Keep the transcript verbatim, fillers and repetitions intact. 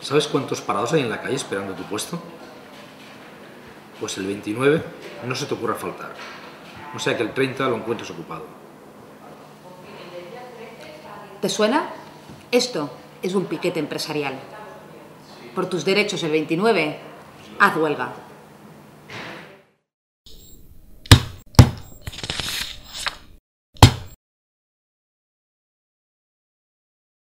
¿Sabes cuántos parados hay en la calle esperando tu puesto? Pues el veintinueve no se te ocurra faltar. O sea que el treinta lo encuentres ocupado. ¿Te suena? Esto es un piquete empresarial. Por tus derechos el veintinueve, haz huelga.